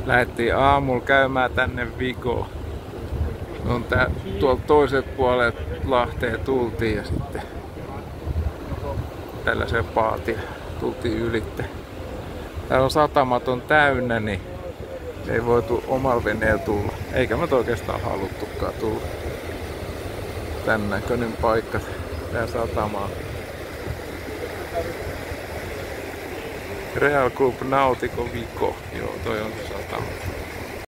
Lähdettiin aamulla käymään tänne Vigoon. On tuolta toiset puolet Lahteen tultiin ja sitten tällaisen paatin tultiin ylitte. Täällä on satamat on täynnä, niin ei voitu omalla veneellä tulla. Eikä me oikeastaan haluttukaan tulla. Tän näköinen paikka tää satama. Real Club Nautico Vigo. Joo, toi on satama.